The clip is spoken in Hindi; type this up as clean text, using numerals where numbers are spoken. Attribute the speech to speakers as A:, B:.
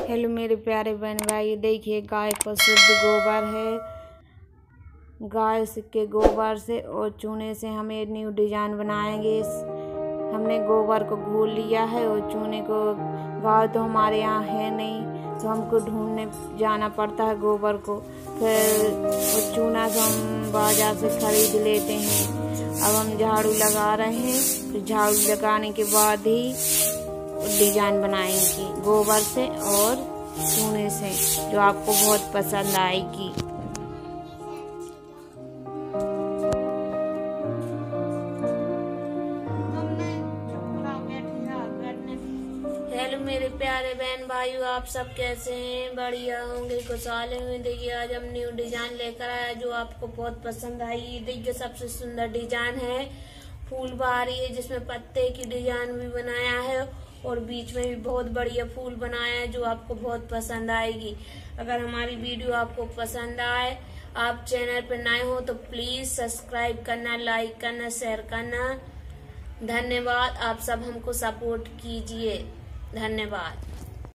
A: हेलो मेरे प्यारे बहन भाई, देखिए गाय का शुद्ध गोबर है। गाय के गोबर से और चूने से हम एक न्यू डिजाइन बनाएंगे। हमने गोबर को घोल लिया है और चूने को, गाय तो हमारे यहाँ है नहीं तो हमको ढूंढने जाना पड़ता है गोबर को। फिर वो चूना से हम बाजार से खरीद लेते हैं। अब हम झाड़ू लगा रहे हैं, फिर झाड़ू लगाने के बाद ही डिजाइन बनाएंगे गोबर से और चूने से, जो आपको बहुत पसंद आएगी। हेलो मेरे प्यारे बहन भाइयों, आप सब कैसे हैं? बढ़िया होंगे, खुशहाल होंगे। देखिए आज हम न्यू डिजाइन लेकर आया जो आपको बहुत पसंद आई। देखिए सबसे सुंदर डिजाइन है, फूलबारी है जिसमें पत्ते की डिजाइन भी बनाया है और बीच में भी बहुत बढ़िया फूल बनाया है जो आपको बहुत पसंद आएगी। अगर हमारी वीडियो आपको पसंद आए, आप चैनल पर नए हो तो प्लीज सब्सक्राइब करना, लाइक करना, शेयर करना। धन्यवाद। आप सब हमको सपोर्ट कीजिए। धन्यवाद।